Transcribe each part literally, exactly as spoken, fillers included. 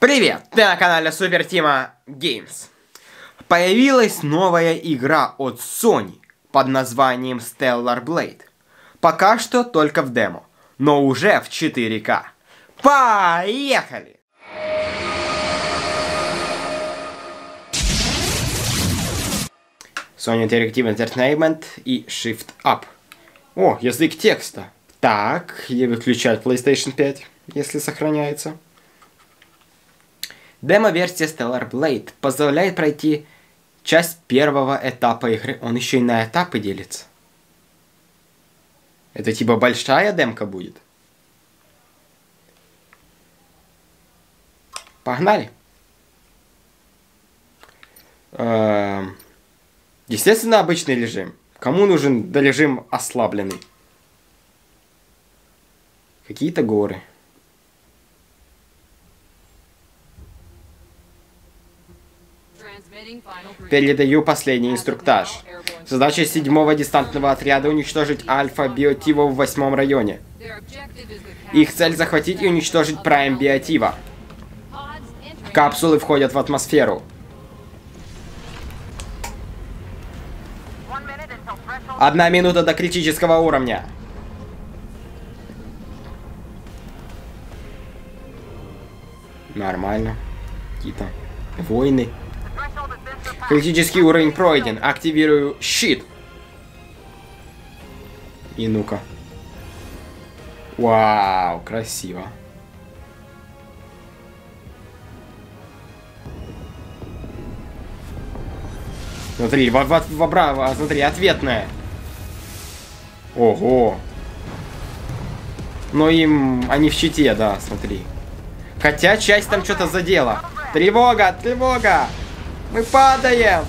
Привет! Ты на канале Super Team Games. Появилась новая игра от Sony под названием Stellar Blade. Пока что только в демо, но уже в четыре ка. Поехали! Sony Interactive Entertainment и Shift Up. О, язык текста. Так, я выключаю PlayStation пять, если сохраняется. Демо-версия Stellar Blade позволяет пройти часть первого этапа игры. Он еще и на этапы делится. Это типа большая демка будет. Погнали. Эм... Естественно, обычный режим. Кому нужен режим ослабленный? Какие-то горы. Передаю последний инструктаж. Задача седьмого десантного отряда уничтожить Альфа-Биотива в восьмом районе. Их цель захватить и уничтожить Прайм-Биотива. Капсулы входят в атмосферу. Одна минута до критического уровня. Нормально. Какие-то войны. Критический уровень пройден. Активирую щит. И ну-ка. Вау, красиво. Смотри, во, во, во, браво, смотри, ответная. Ого. Но им они в щите, да, смотри. Хотя часть там что-то задела. Тревога, тревога! Мы падаем!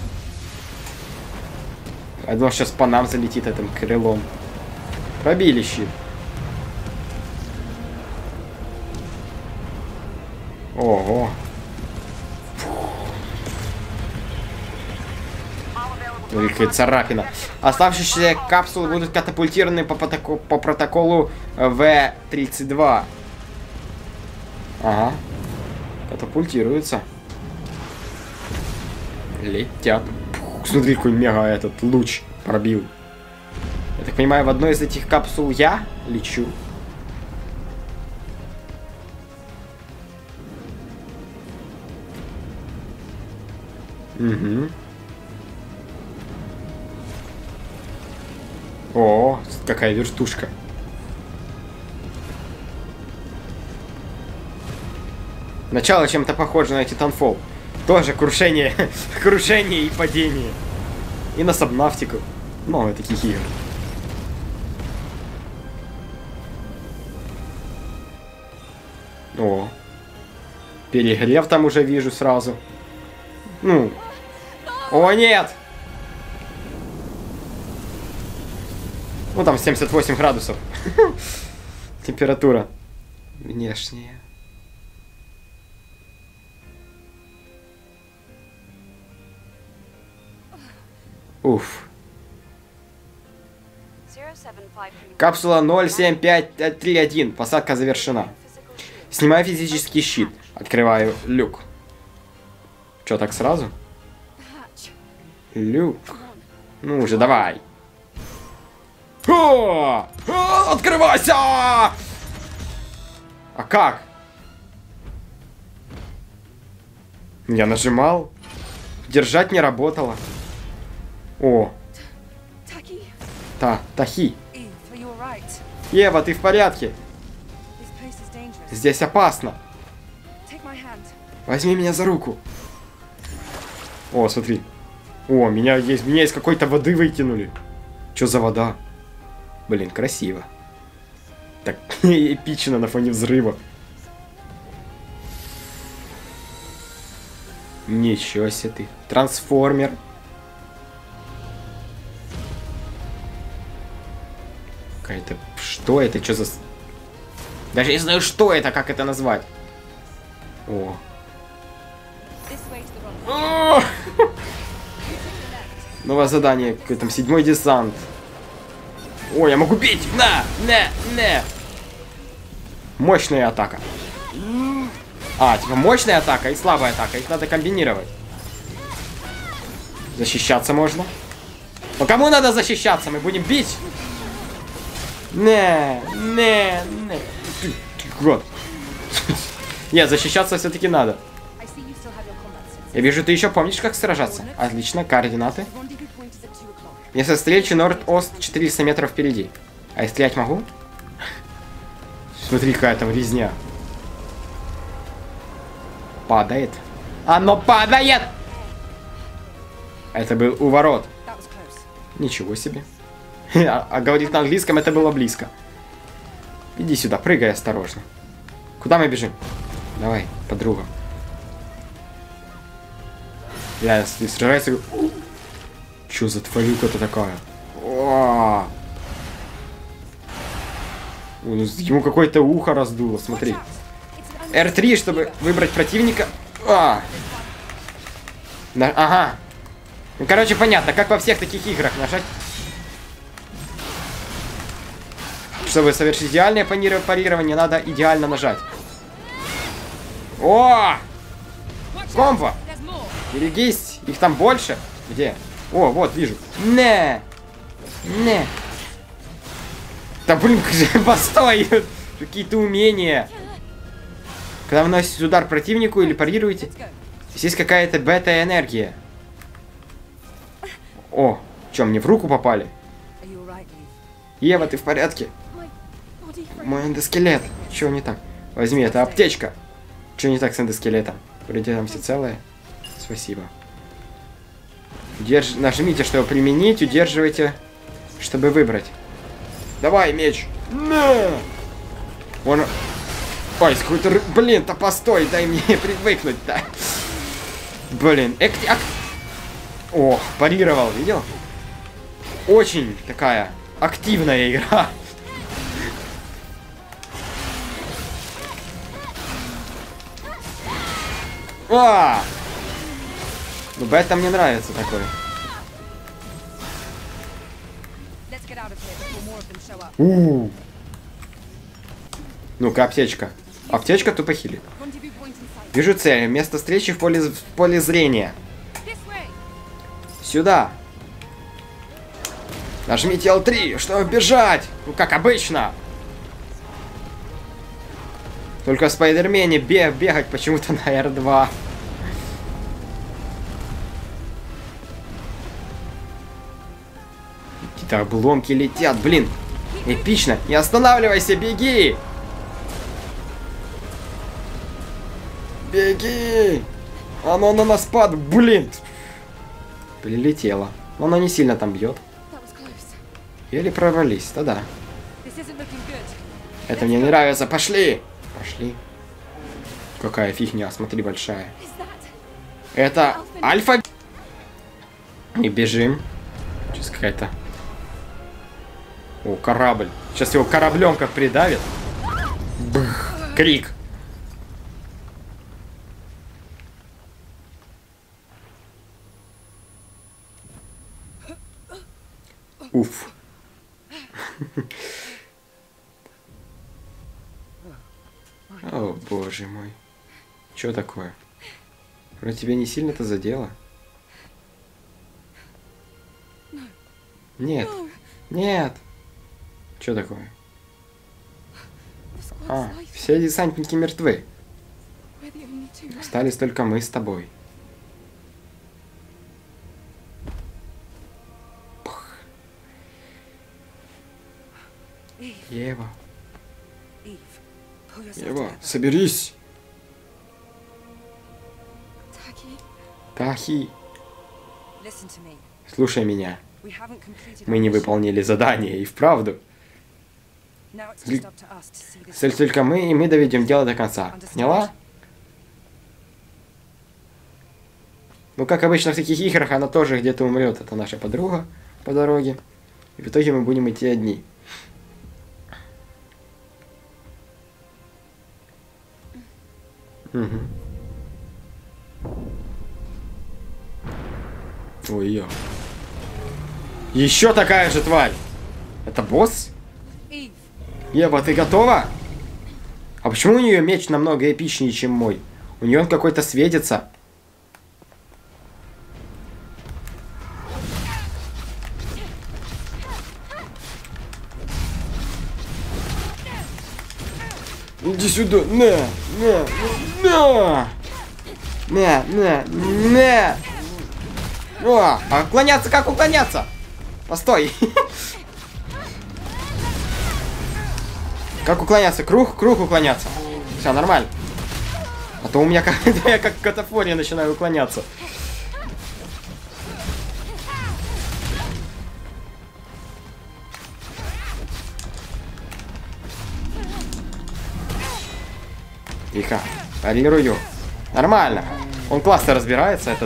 Одно сейчас по нам залетит этим крылом. Пробили щит. Ого. Какая царапина. Оставшиеся капсулы будут катапультированы по, протокол, по протоколу вэ тридцать два. Ага. Катапультируются. Летят. Пух, смотри, какой мега этот луч пробил. Я так понимаю, в одной из этих капсул я лечу. Угу. О, какая вертушка. Начало чем-то похоже на Titanfall. Тоже крушение, крушение и падение. И на Сабнавтику. Много таких игр. О. Перегрев там уже вижу сразу. Ну. О, нет! Ну, там семьдесят восемь градусов. Температура. Внешняя. Уф. Капсула ноль семь пять три один. Посадка завершена. Снимаю физический щит. Открываю люк. Чё, так сразу? Люк. Ну уже, давай. О! О, открывайся! А как? Я нажимал. Держать не работало. О. Та, Тахи. Ева, ты в порядке? Здесь опасно. Возьми меня за руку. О, смотри. О, меня есть, меня из какой-то воды выкинули. Что за вода? Блин, красиво. Так эпично на фоне взрыва. Ничего себе ты. Трансформер. Какая-то... Что это? Что за... Даже не знаю, что это, как это назвать. О. О! Новое задание. Какой там седьмой десант. О, я могу бить! На! На! На! Мощная атака. А, типа мощная атака и слабая атака. Их надо комбинировать. Защищаться можно. Но кому надо защищаться? Мы будем бить. Не, не, не. Вот. Нет, защищаться все-таки надо. Я вижу, ты еще помнишь, как сражаться. Отлично, координаты. Если встречу Норд-Ост четыреста метров впереди. А я стрелять могу? Смотри, какая там резня. Падает. Оно падает! Это был у ворот. Ничего себе. А, а говорит на английском, это было близко. Иди сюда, прыгай осторожно. Куда мы бежим? Давай, подруга. Я сражаюсь. Чё за тварюка-то такая? О! Ему какое-то ухо раздуло, смотри. эр три, чтобы выбрать противника. А! На... Ага. Ну, короче, понятно, как во всех таких играх нажать. Чтобы совершить идеальное парирование, надо идеально нажать. О! Комбо! Берегись! Их там больше? Где? О, вот, вижу. Не! Не! Да блин, постой! Какие-то умения. Когда вы наносите удар противнику или парируете, здесь есть какая-то бета-энергия. О, что, мне в руку попали? Ева, ты в порядке? Мой эндоскелет. Чего не так? Возьми, это аптечка. Что не так с эндоскелетом? Вроде там все целое. Спасибо. Удерж... Нажмите, чтобы применить, удерживайте, чтобы выбрать. Давай, меч. На! Он... Ой, какой-то... Блин, да постой, дай мне привыкнуть-то. Блин, эк... Ак... О, парировал, видел? Очень такая активная игра. А! Ну, бета мне нравится такой. У. Ну-ка, аптечка. Аптечка тупо хилит. Вижу цель. Место встречи в поле, в поле зрения. Сюда. Нажмите эл три, чтобы бежать. Ну, как обычно. Только в Спайдермене бег, бегать почему-то на эр два. Какие-то обломки летят, блин. Эпично. Не останавливайся, беги. Беги. Оно на нас падает, блин. Прилетело. Но оно не сильно там бьет. Или прорвались, да-да. Это мне не нравится, пошли. Пошли. Какая фигня, смотри, большая. Это альфа. И бежим. Сейчас какая-то... О, корабль. Сейчас его кораблем как придавит. Бх, крик. Уф. О, боже мой. Чё такое? Вроде тебя не сильно-то задело. Нет. Нет. Чё такое? А, все десантники мертвы. Остались только мы с тобой. Пх. Ева. Ева, соберись. Тахи. Слушай меня. Мы не выполнили задание, и вправду. Цель только мы, и мы доведем дело до конца. Поняла? Ну, как обычно в таких играх, она тоже где-то умрет. Это наша подруга по дороге. И в итоге мы будем идти одни. Угу. Ой, ё. Еще такая же тварь. Это босс? Ева, ты готова? А почему у нее меч намного эпичнее, чем мой? У нее он какой-то светится. Иди сюда, на, на, на, на, на, на. О, а уклоняться, как уклоняться? Постой. Как уклоняться? Круг, круг уклоняться. Все, нормально. А то у меня как, я как катафория начинаю уклоняться. Тихо. Парирую. Нормально. Он классно разбирается, этот.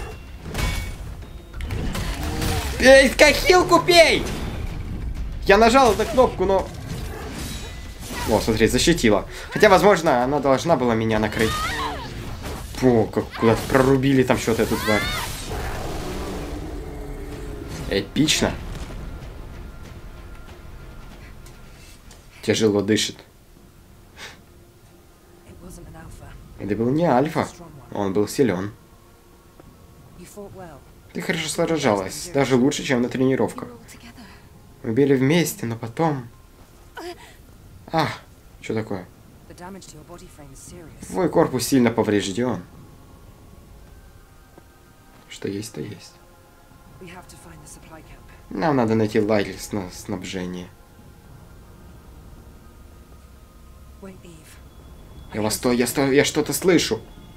Эй, как хилку пей! Я нажал эту кнопку, но... О, смотри, защитила. Хотя, возможно, она должна была меня накрыть. О, как куда-то прорубили там что-то эту тварь. Эпично. Тяжело дышит. Это был не альфа. Он был силен. Ты хорошо сражалась. Даже лучше, чем на тренировках. Мы били вместе, но потом... А, что такое? Твой корпус сильно поврежден. Что есть, то есть. Нам надо найти лагерь на снабжение. Я вас сто, я сто, я что-то слышу.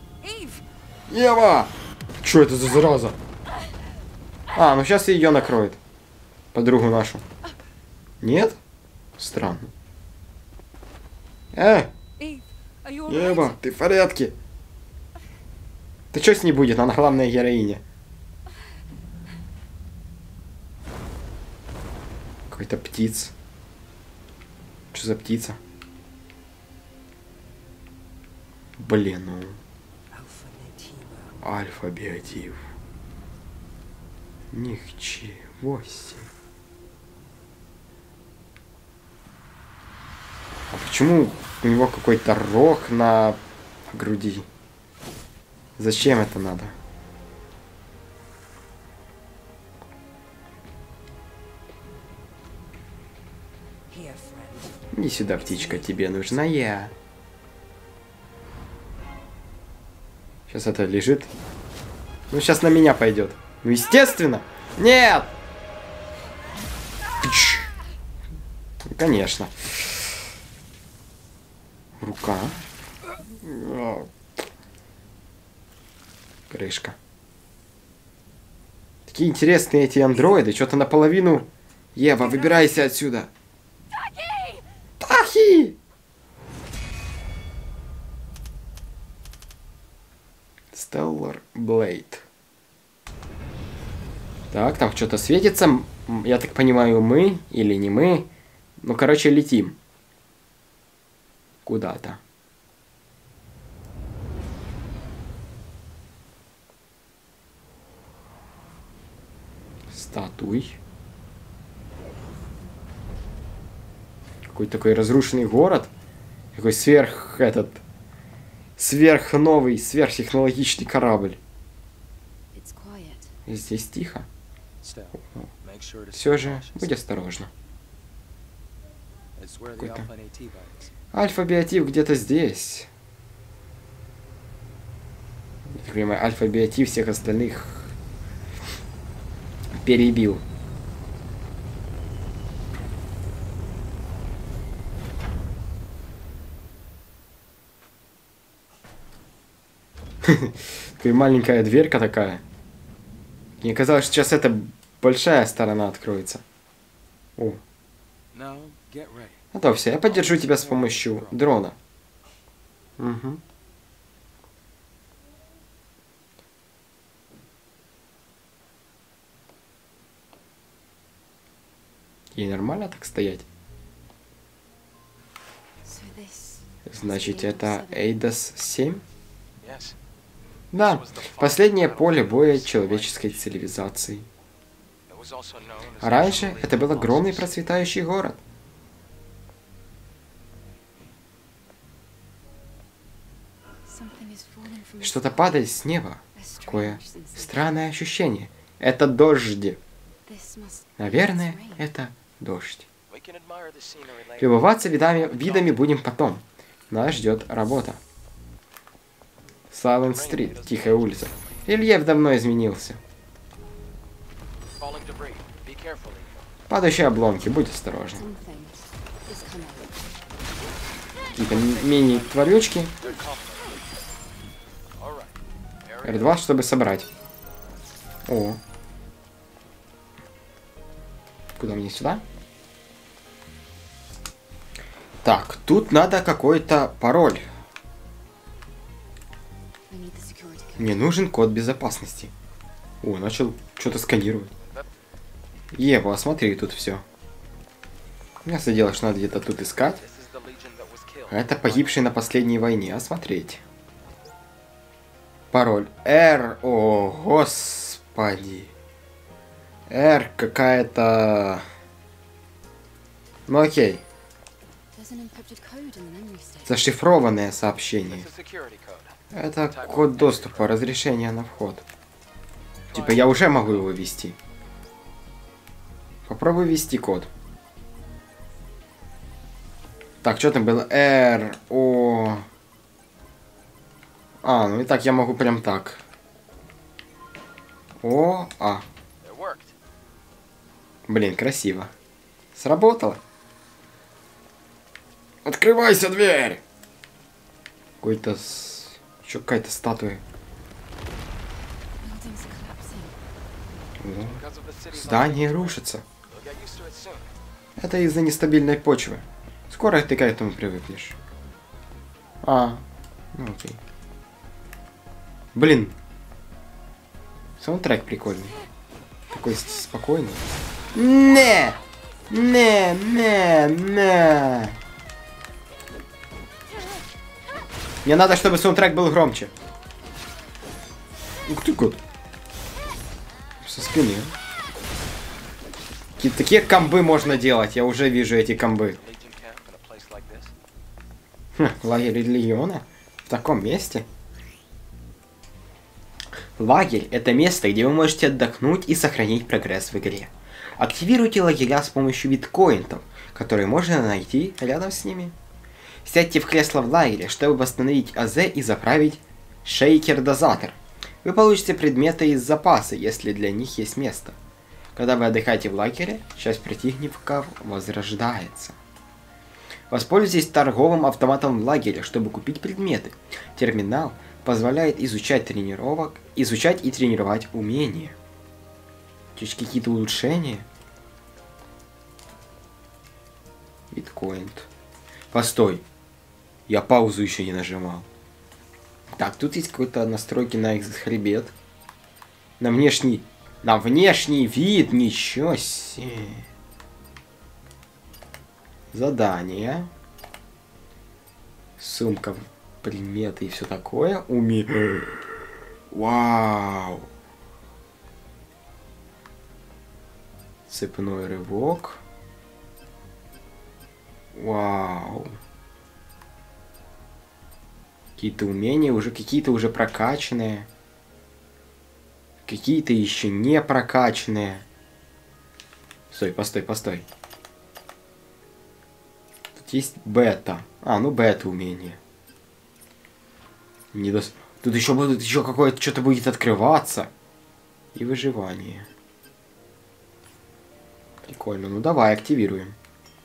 Ева! Что это за зараза? А, ну сейчас ее накроет. Подругу нашу. Нет? Странно. Э! Ева, ты в порядке? Ты что с ней будет? Она главная героиня. Какой-то птиц. Что за птица? Блин, ну... Альфа-биотив. Ничего себе. А почему у него какой-то рог на груди? Зачем это надо? Иди сюда, птичка, тебе нужна я. Сейчас это лежит. Ну, сейчас на меня пойдет. Ну, естественно. Нет! Конечно. Рука. Крышка. Такие интересные эти андроиды. Что-то наполовину... Ева, выбирайся отсюда. Тахи! Stellar Blade. Так, там что-то светится. Я так понимаю, мы или не мы. Ну, короче, летим. Куда-то. Статуй. Какой-то такой разрушенный город. Какой сверх этот... Сверхновый, сверхтехнологичный корабль. Здесь тихо. Все же, будь осторожна. Альфа-биотив где-то здесь. Я так понимаю, альфа-биотив всех остальных перебил. Такая маленькая дверка такая. Мне казалось, что сейчас эта большая сторона откроется. О. Готовься, я поддержу тебя с помощью дрона. Угу. Ей нормально так стоять? Значит, это Эйдос семь? Да, последнее поле боя человеческой цивилизации. А раньше это был огромный процветающий город. Что-то падает с неба. Какое странное ощущение. Это дождь. Наверное, это дождь. Любоваться видами, видами будем потом. Нас ждет работа. Сайленд-стрит, тихая улица. Рельеф давно изменился. Падающие обломки, будь осторожен. Какие-то мини-тварючки. эр два, чтобы собрать. О. Куда мне сюда? Так, тут надо какой-то пароль. Мне нужен код безопасности. О, начал что-то сканировать. Ева, смотри, тут все. Я дело, что надо где-то тут искать. А это погибший на последней войне. Осмотреть. Пароль. R. О, господи. R какая-то... Ну окей. Зашифрованное сообщение. Это код доступа, разрешение на вход. Типа я уже могу его ввести. Попробуй ввести код. Так, что там было? R, O. А, ну и так я могу прям так. О, А. Блин, красиво. Сработало. Открывайся, дверь! Какой-то... С... Еще какая-то статуя. О. Здание рушится. Это из-за нестабильной почвы. Скоро ты к этому привыкнешь. А, ну окей. Блин. Саундтрек прикольный. Такой спокойный. Не! Не, не, не. Мне надо, чтобы саундтрек был громче. Ух ты, кот. Со спины. Какие такие комбы можно делать. Я уже вижу эти комбы. Хм, лагерь Легиона? В таком месте? Лагерь — это место, где вы можете отдохнуть и сохранить прогресс в игре. Активируйте лагеря с помощью биткоинтов, которые можно найти рядом с ними. Сядьте в кресло в лагере, чтобы восстановить АЗ и заправить шейкер-дозатор. Вы получите предметы из запаса, если для них есть место. Когда вы отдыхаете в лагере, часть противников возрождается. Воспользуйтесь торговым автоматом в лагере, чтобы купить предметы. Терминал позволяет изучать тренировок, изучать и тренировать умения. Есть какие-то улучшения? Биткоин. Постой. Я паузу еще не нажимал. Так, тут есть какой-то настройки на экзохребет. На внешний... На внешний вид. Ничего себе. Задание. Сумка, предметы и все такое. Уми... Вау. Цепной рывок. Вау. Какие-то умения уже, какие-то уже прокачанные. Какие-то еще не прокачанные. Стой, постой, постой. Тут есть бета. А, ну бета умение. Не дос... Тут еще будет, еще какое-то что-то будет открываться. И выживание. Прикольно. Ну давай, активируем.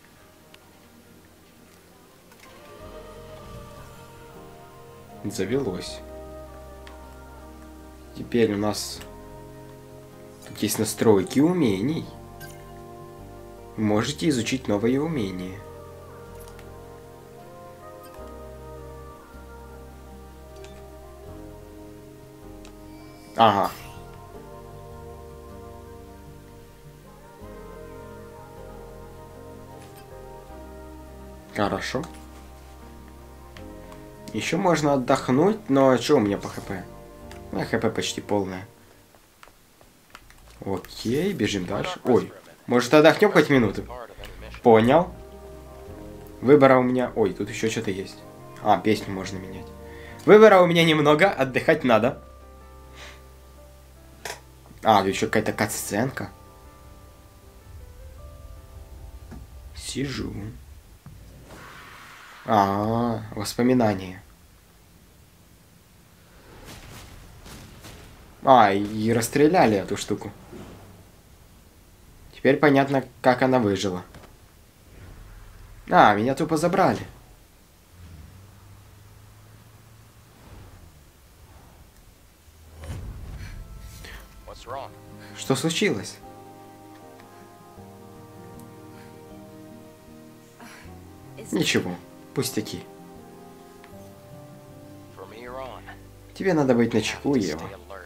Завелось. Теперь у нас тут есть настройки умений. Можете изучить новые умения. Ага. Хорошо. Еще можно отдохнуть, но что у меня по хп? У меня хп почти полное. Окей, бежим дальше. Ой, может отдохнем хоть минуту? Понял. Выбора у меня... Ой, тут еще что-то есть. А, песню можно менять. Выбора у меня немного, отдыхать надо. А, еще какая-то катсценка. Сижу. А, воспоминания. А, и расстреляли эту штуку. Теперь понятно, как она выжила. А, меня тупо забрали. Что случилось? Ничего, пустяки. Тебе надо быть начеку, Ева.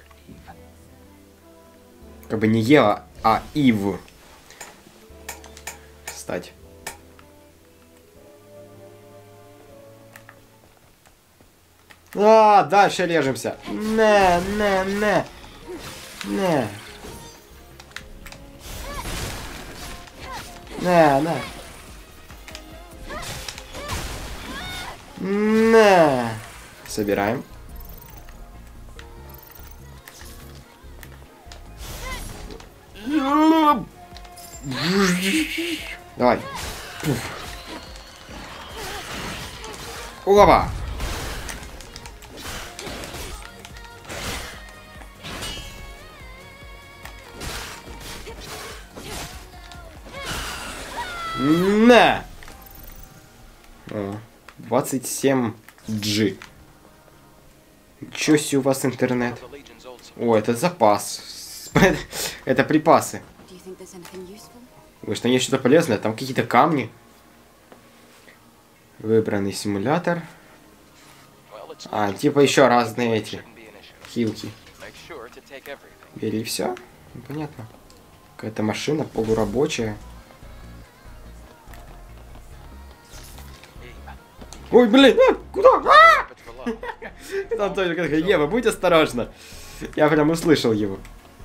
Как бы не Ева, а Ив. Кстати. А, дальше режемся. Не, не, не. Не. Не, не. Не. Собираем. Давай. Оба. На. О, двадцать семь джи. Ничего себе у вас интернет. О, это запас. Это припасы. Вы что, есть что-то полезное? Там какие-то камни. Выбранный симулятор. А, типа еще разные эти хилки. Бери все? Ну, понятно. Какая-то машина полурабочая. Ой, блин, а, куда? А! Там тоже такая, Ева, будь осторожна. Я прям услышал его.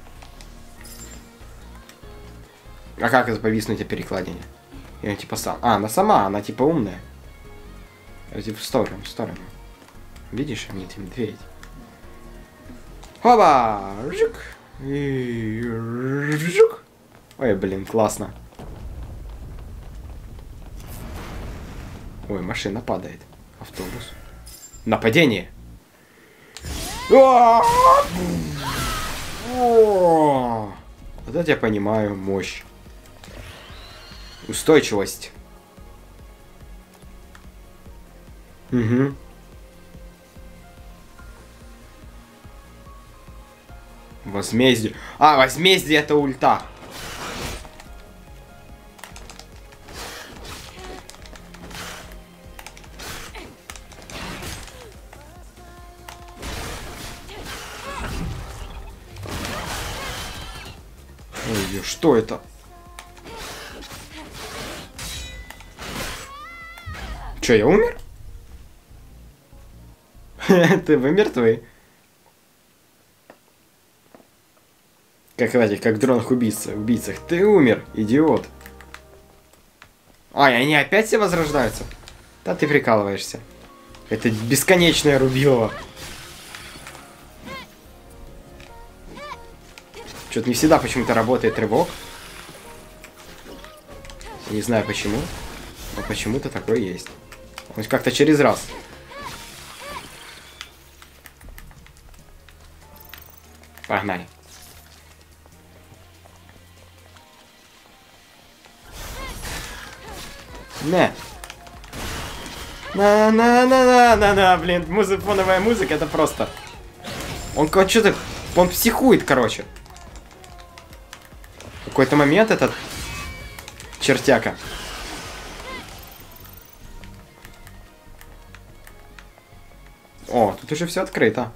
А как это повиснуть о перекладине? Я типа сам. А, она сама, она типа умная. Я типа в сторону, в сторону. Видишь, они этим медведь. Хоба! Жук! И... Жук! Ой, блин, классно. Ой, машина падает. Автобус. Нападение! Вот это я понимаю, мощь. Устойчивость. Угу. Возмездие. А, возмездие это ульта. Ой, что это? Че, я умер? Ты вы мертвый? Как в этих, как в дронах убийцах, убийцах. Ты умер, идиот. Ай, они опять все возрождаются? Да ты прикалываешься. Это бесконечное рубилово. Что-то не всегда почему-то работает рывок. Не знаю почему. Но почему-то такое есть. Он как-то через раз. Погнали. Не. На-на-на-на-на-на, блин, музыка, фоновая музыка, это просто. Он что-то, он психует, короче. В какой-то момент этот чертяка. О, тут уже все открыто.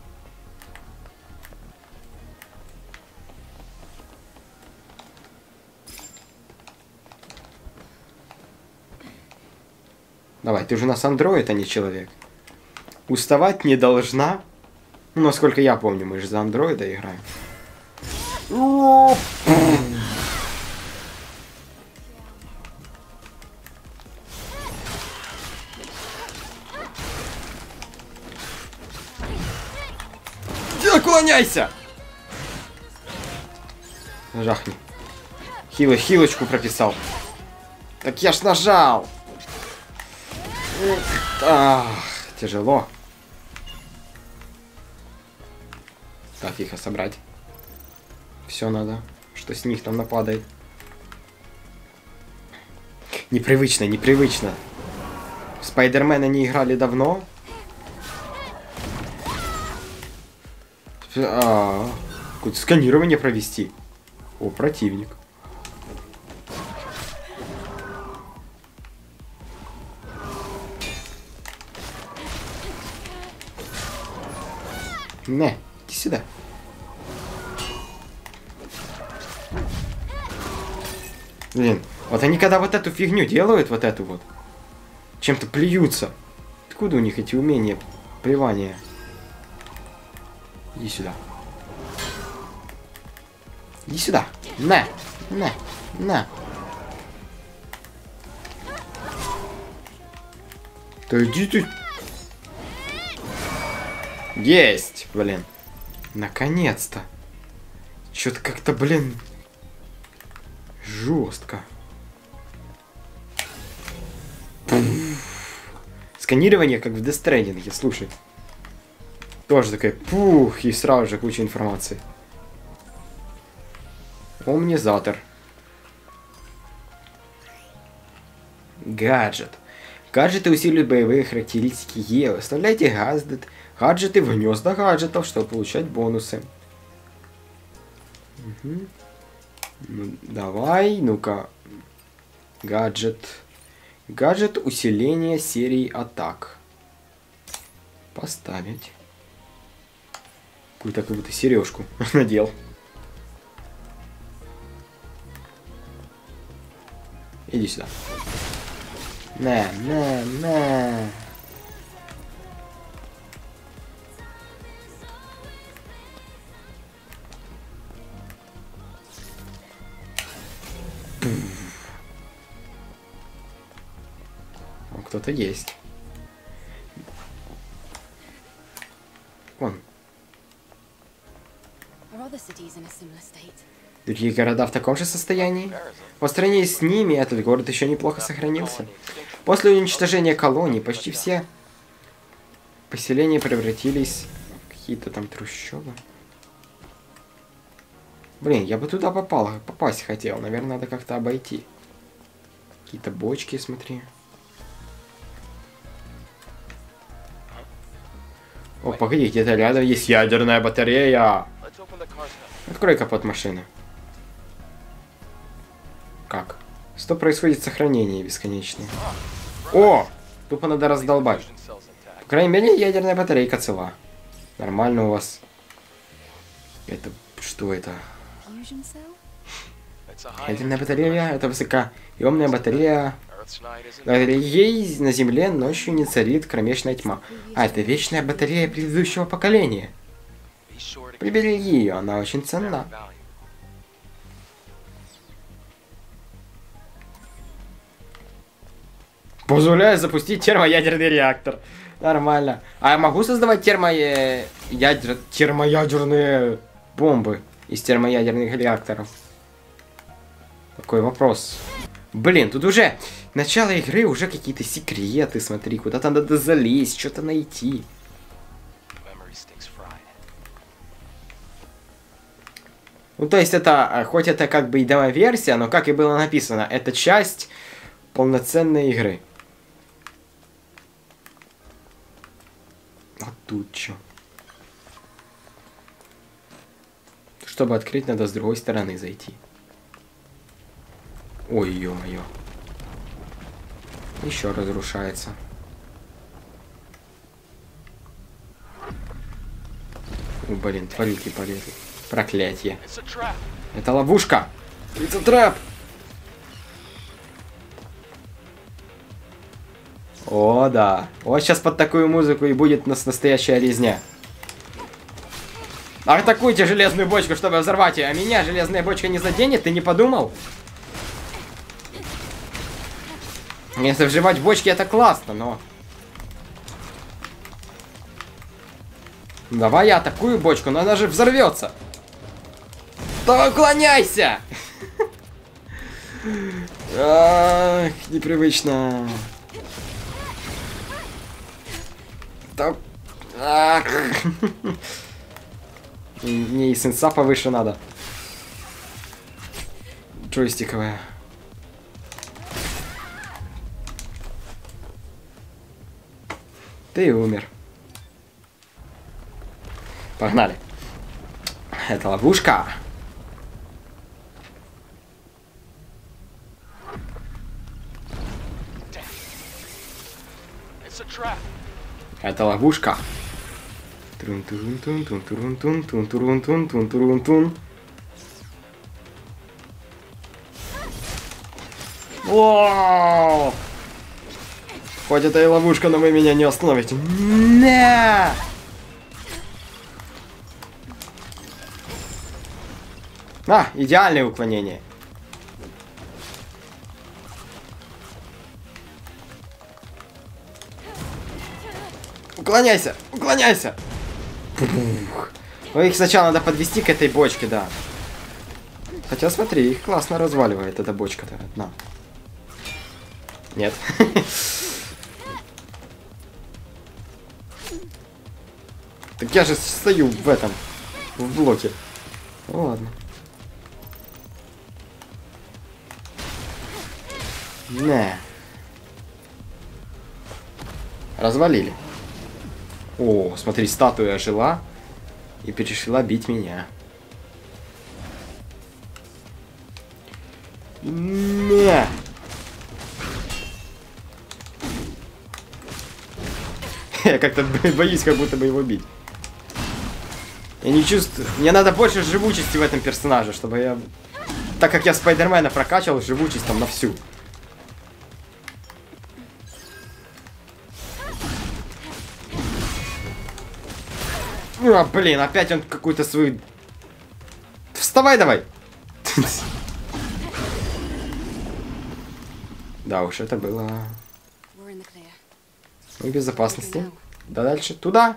Давай, ты же у нас андроид, а не человек. Уставать не должна. Ну, насколько я помню, мы же за андроида играем. уклоняйся! Жахни. Хило, хилочку прописал. Так я ж нажал. Ах, тяжело. Так, их собрать. Все надо. Что с них там нападает. Непривычно, непривычно. В Спайдермена не играли давно. А, какое-то сканирование провести. О, противник. Не, иди сюда. Блин, вот они когда вот эту фигню делают, вот эту вот, чем-то плюются. Откуда у них эти умения плевания? Иди сюда. Иди сюда. На, на, на. Да иди ты. Есть, блин. Наконец-то. Что-то как-то, блин, жестко. Сканирование, как в Death Stranding, слушай. Тоже такая, пух, и сразу же куча информации. Омнизатор. Гаджет. Гаджеты усиливают боевые характеристики Е. Вставляйте гаджет, гаджеты в гнезда гаджетов, чтобы получать бонусы. Угу. Ну, давай, ну-ка. Гаджет. Гаджет усиления серии атак. Поставить. Какую-то как будто сережку надел. Иди сюда. На, на, на. О, кто-то есть. Вон. Другие города в таком же состоянии? По сравнению с ними, этот город еще неплохо сохранился. После уничтожения колоний почти все поселения превратились в какие-то там трущобы. Блин, я бы туда попал, попасть хотел. Наверное, надо как-то обойти. Какие-то бочки, смотри. О, погоди, где-то рядом есть ядерная батарея. Открой капот машины. Как? Что происходит сохранение бесконечное? О! Тупо надо раздолбать. По крайней мере, ядерная батарейка цела. Нормально у вас. Это... Что это? Ядерная батарея, это высокоемная батарея. Благодаря ей на Земле ночью не царит кромешная тьма. А, это вечная батарея предыдущего поколения. Прибереги ее, она очень ценна. Позволяю запустить термоядерный реактор. Нормально. А я могу создавать термоядер... термоядерные бомбы из термоядерных реакторов? Такой вопрос. Блин, тут уже начало игры, уже какие-то секреты, смотри, куда-то надо залезть, что-то найти. Ну, то есть это, хоть это как бы и демо-версия, но как и было написано, это часть полноценной игры. А тут что? Чтобы открыть, надо с другой стороны зайти. Ой, ё-моё. Еще разрушается. О, блин, тварюки полезли. Проклятье. Это ловушка. Это трап. О, да. Вот сейчас под такую музыку и будет у нас настоящая резня. Атакуйте железную бочку, чтобы взорвать ее. А меня железная бочка не заденет, ты не подумал? Если взрывать бочки, это классно, но... Давай я атакую бочку, но она же взорвется. Да уклоняйся! Ах, непривычно. Да... Ах. Мне и сенса повыше надо. Джойстиковая. Ты умер. Погнали. Это ловушка. Это ловушка. Трун-тун-тун-тун-тун-тун-тун-тун-тун-тун-тун-тун-тун. О! Хоть это и ловушка, но вы меня не остановите. Не! А, идеальное уклонение. Уклоняйся, уклоняйся. Ну, их сначала надо подвести к этой бочке, да. Хотя смотри, их классно разваливает эта бочка-то одна. Нет. Так я же стою в этом, в блоке. Ну ладно. Не. Развалили. О, смотри, статуя ожила и перешла бить меня. Не. Я как-то боюсь, как будто бы его бить. Я не чувствую... Мне надо больше живучести в этом персонаже, чтобы я... Так как я Спайдермена прокачал, живучесть там на всю. А, блин, опять он какую-то свою... Вставай давай! Да уж, это было... Мы в безопасности. Да дальше. Туда.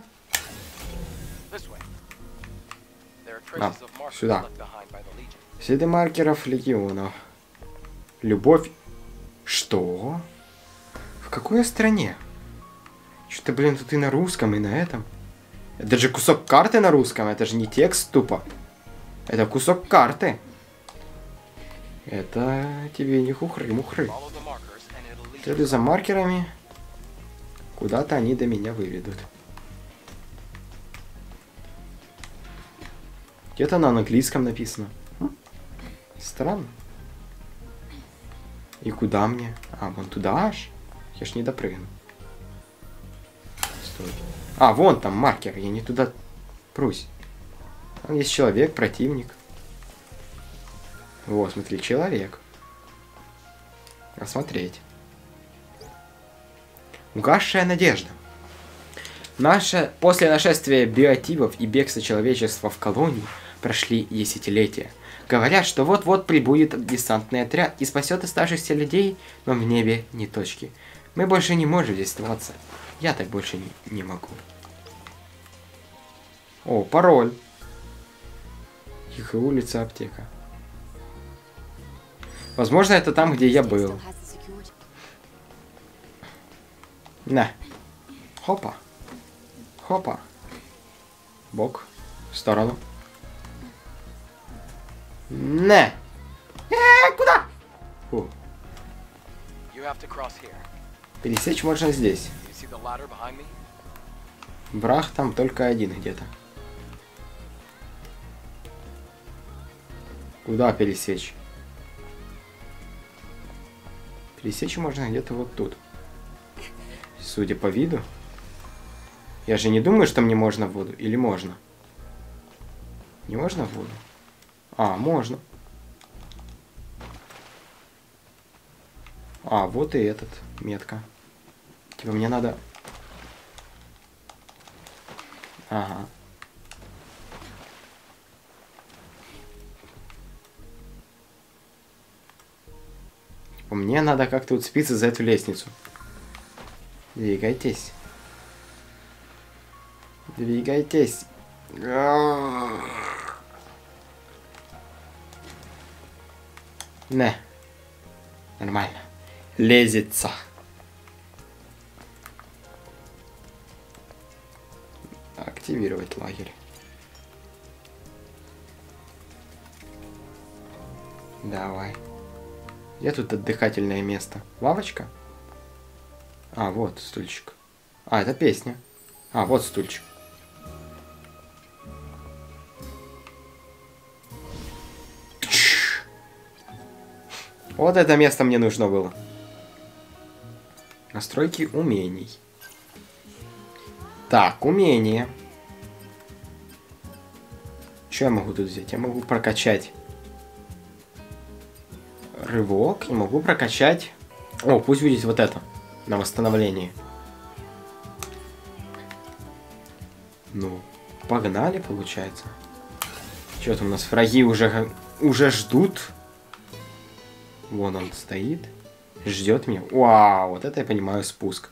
А, сюда. Следы маркеров легионов. Любовь. Что? В какой стране? Что-то, блин, тут и на русском, и на этом. Это же кусок карты на русском. Это же не текст тупо. Это кусок карты. Это тебе не хухры-мухры. Следуй за маркерами. Куда-то они до меня выведут. Где-то на английском написано. Хм? Странно. И куда мне? А, вон туда аж? Я ж не допрыгну. Стой. А, вон там маркер. Я не туда прусь. Там есть человек, противник. Вот, смотри, человек. Осмотреть. Угасшая надежда. Наше... После нашествия биотипов и бегства человечества в колонии прошли десятилетия. Говорят, что вот-вот прибудет десантный отряд и спасет оставшихся людей, но в небе ни точки. Мы больше не можем здесь оставаться. Я так больше не, не могу. О, пароль. Тихая улица, аптека. Возможно, это там, где я был. На. Хопа. Хопа. Бок. В сторону. Не. Э, куда? Фу. Пересечь можно здесь. Брах там только один где-то. Куда пересечь? Пересечь можно где-то вот тут. Судя по виду. Я же не думаю, что мне можно в воду. Или можно? Не можно в воду? А, можно. А, вот и этот. Метка. Типа мне надо... Ага. Типа мне надо как-то уцепиться за эту лестницу. Двигайтесь. Двигайтесь. Не. Нормально. Лезется. Активировать лагерь. Давай. Где тут отдыхательное место? Лавочка? А, вот стульчик. А, это песня. А, вот стульчик. Вот это место мне нужно было. Настройки умений. Так, умения. Что я могу тут взять? Я могу прокачать рывок и могу прокачать... О, пусть будет вот это. На восстановление. Ну, погнали, получается. Что там у нас? Враги уже, уже ждут. Вон он стоит. Ждет меня. Вау, вот это я понимаю спуск.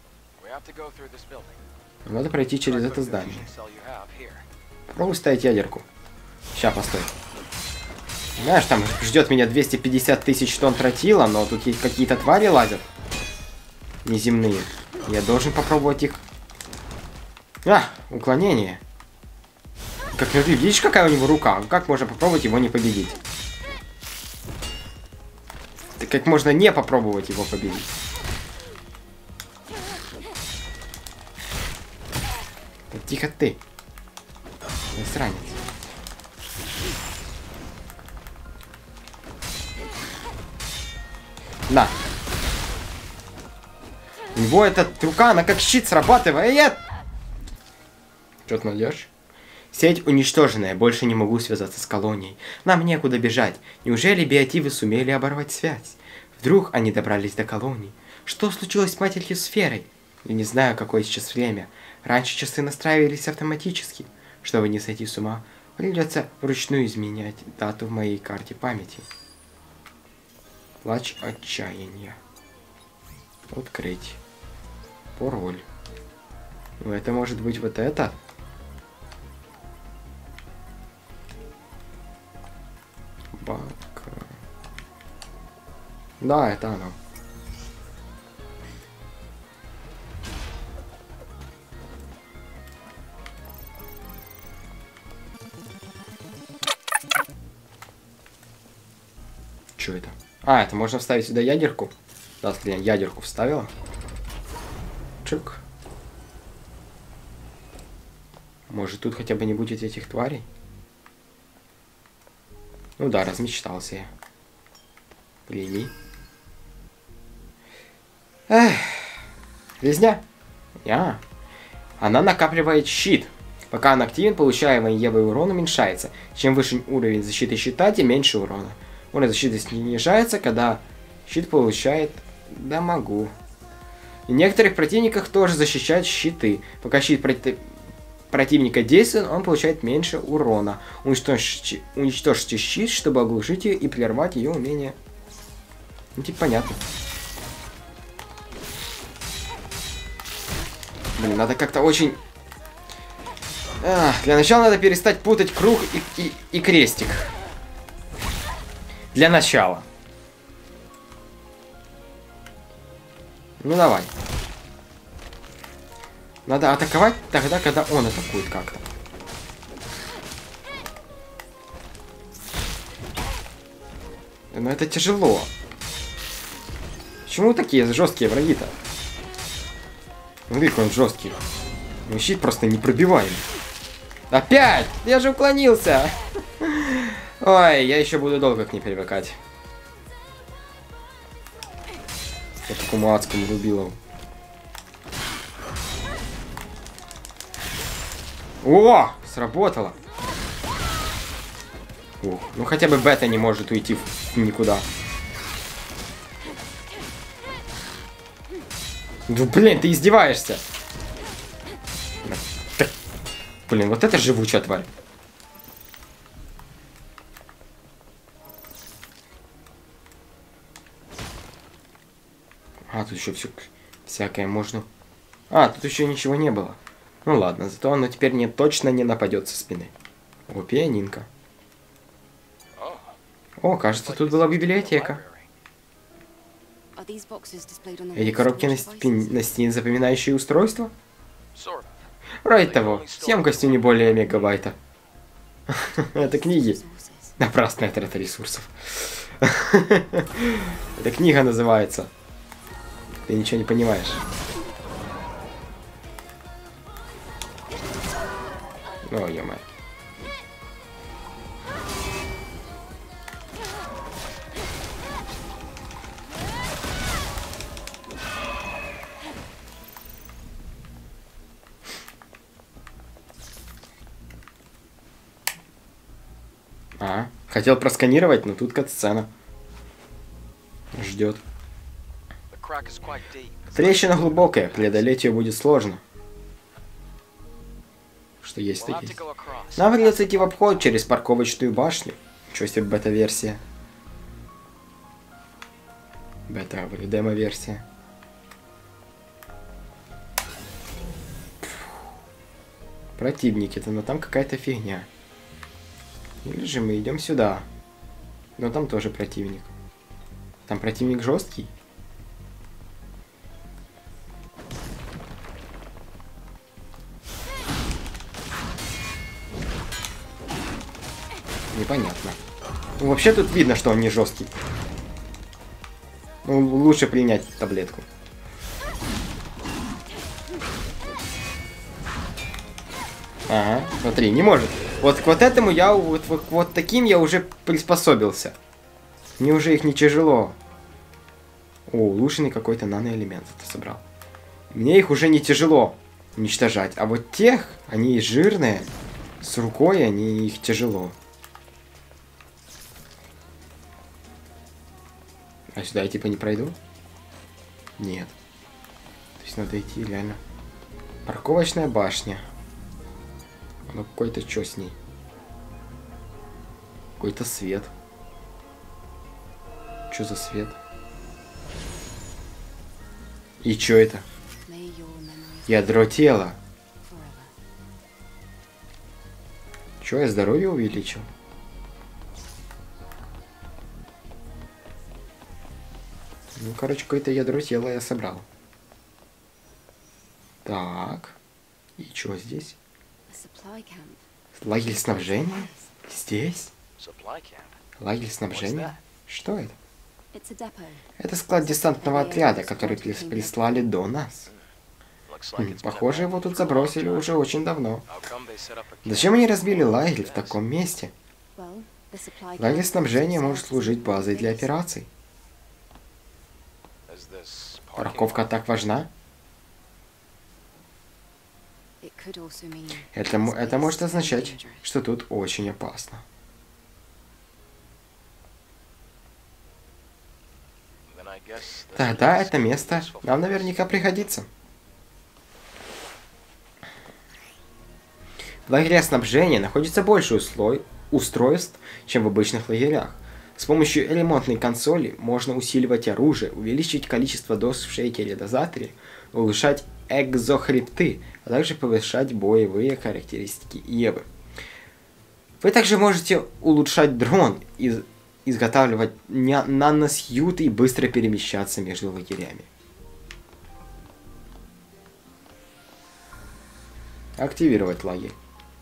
Надо пройти через это здание. Попробуй ставить ядерку. Сейчас, постой. Знаешь, там ждет меня двести пятьдесят тысяч тонн тротила, но тут есть какие-то твари лазят. Неземные. Я должен попробовать их... А, уклонение. Как ты видишь, какая у него рука? Как можно попробовать его не победить? Так как можно не попробовать его победить? Да тихо ты. Засранец. На. У него эта рука, она как щит срабатывает. Что ты найдешь? Сеть уничтоженная, больше не могу связаться с колонией. Нам некуда бежать. Неужели биотивы сумели оборвать связь? Вдруг они добрались до колонии? Что случилось с матерью сферой? Я не знаю, какое сейчас время. Раньше часы настраивались автоматически. Чтобы не сойти с ума, придется вручную изменять дату в моей карте памяти. Плач отчаяния. Открыть. Пароль. Ну, это может быть вот это? Бак. Да, это оно. Что это? А, это можно вставить сюда ядерку. Да, я ядерку вставила. Чик. Может, тут хотя бы не будет этих тварей? Ну да, размечтался я. Прими. Эх. Резня. А. Она накапливает щит. Пока он активен, получаемый Евой урон уменьшается. Чем выше уровень защиты щита, тем меньше урона. Уровень защиты снижается, когда щит получает дамагу. И некоторых противниках тоже защищают щиты. Пока щит проти... противника действует, он получает меньше урона. Уничтожьте... Уничтожьте щит, чтобы оглушить ее и прервать ее умение. Ну, типа, понятно. Блин, надо как-то очень... Ах, для начала надо перестать путать круг и, и, и крестик. Для начала. Ну давай. Надо атаковать тогда, когда он атакует как-то. Но это тяжело. Почему такие жесткие враги-то? Смотри, какой он жесткий. Ну, щит просто непробиваемый. Опять! Я же уклонился! Ой, я еще буду долго к ней привыкать. К такому адскому рубилову. О! Сработало! Ух, ну хотя бы бета не может уйти в никуда. Ну блин, ты издеваешься! Блин, вот это живучая тварь. А, тут еще все всякое можно. А, тут еще ничего не было. Ну ладно, зато оно теперь не точно не нападет со спины. О, пианинка. О, кажется, тут была библиотека. Эти коробки на, спин... на стене запоминающие устройства? Вроде того. Емкостью не более мегабайта. Это книги. Напрасная трата ресурсов. Эта книга называется. Ты ничего не понимаешь. О, ё-моё. А, хотел просканировать, но тут кат-сцена. Ждет. Трещина глубокая, преодолеть ее будет сложно. Что есть, то есть. Нам придется идти в обход через парковочную башню. Ничего себе бета-версия. Бета, говорю, демо-версия. Противники-то, но там какая-то фигня. Или же мы идем сюда. Но там тоже противник. Там противник жесткий. Непонятно. Ну, вообще тут видно, что он не жесткий. Ну, лучше принять таблетку. Ага, смотри, не может. Вот к вот этому я, вот, вот, вот таким я уже приспособился. Мне уже их не тяжело. О, улучшенный какой-то наноэлемент это собрал. Мне их уже не тяжело уничтожать. А вот тех, они жирные, с рукой они их тяжело. А сюда я типа не пройду? Нет. То есть надо идти реально. Парковочная башня. Ну какой-то что с ней? Какой-то свет. Что за свет? И что это? Ядро тела. Что, я здоровье увеличил? Ну, короче, какое-то ядро тела я собрал. Так. И что здесь? Лагерь снабжения? Здесь? Лагерь снабжения? Что это? Это склад десантного отряда, который прислали до нас. Хм, похоже, его тут забросили уже очень давно. Зачем они разбили лагерь в таком месте? Лагерь снабжения может служить базой для операций. Парковка так важна? Это, это может означать, что тут очень опасно. Тогда это место нам наверняка пригодится. В лагере снабжения находится больше услой, устройств, чем в обычных лагерях. С помощью ремонтной консоли можно усиливать оружие, увеличить количество доз в шейкере дозаторе, улучшать экзохребты, а также повышать боевые характеристики Евы. Вы также можете улучшать дрон, из, изготавливать наносьюты и быстро перемещаться между лагерями. Активировать лагерь.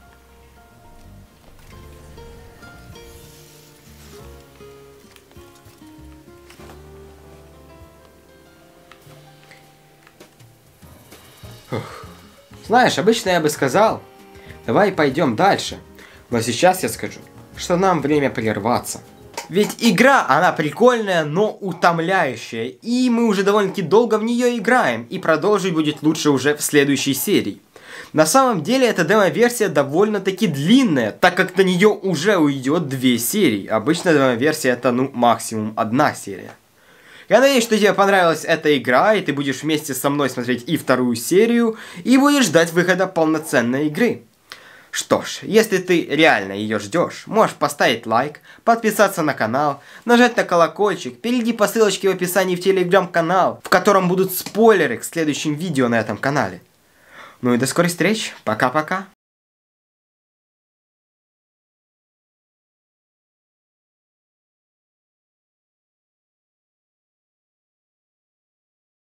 Фух. Знаешь, обычно я бы сказал, давай пойдем дальше. Но сейчас я скажу, что нам время прерваться. Ведь игра, она прикольная, но утомляющая. И мы уже довольно-таки долго в нее играем. И продолжить будет лучше уже в следующей серии. На самом деле, эта демо-версия довольно-таки длинная, так как на нее уже уйдет две серии. Обычно демо-версия это, ну, максимум одна серия. Я надеюсь, что тебе понравилась эта игра, и ты будешь вместе со мной смотреть и вторую серию, и будешь ждать выхода полноценной игры. Что ж, если ты реально ее ждешь, можешь поставить лайк, подписаться на канал, нажать на колокольчик, перейди по ссылочке в описании в телеграм-канал, в котором будут спойлеры к следующим видео на этом канале. Ну и до скорых встреч. Пока-пока.